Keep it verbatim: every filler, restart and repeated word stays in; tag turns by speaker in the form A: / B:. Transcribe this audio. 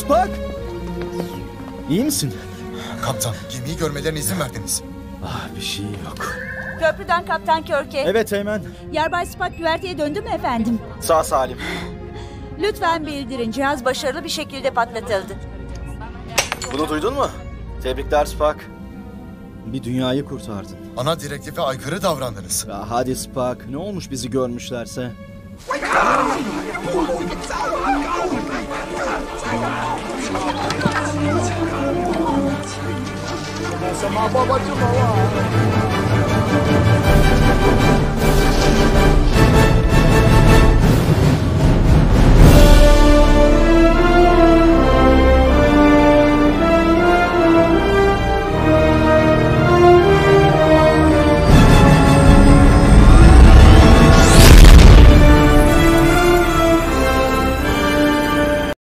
A: Spock! İyi misin?
B: Kaptan, gemiyi görmelerine izin verdiniz.
A: Ah, bir şey yok.
C: Köprüden Kaptan Kirk'e.
A: Evet Teğmen.
C: Yarbay Spock güverteye döndü mü efendim?
A: Sağ salim.
C: Lütfen bildirin. Cihaz başarılı bir şekilde patlatıldı.
A: Bunu duydun mu? Tebrikler Spock. Bir dünyayı kurtardın.
B: Ana direktife aykırı davrandınız.
A: Ya hadi Spock, ne olmuş bizi görmüşlerse?
D: Sama babacım baba.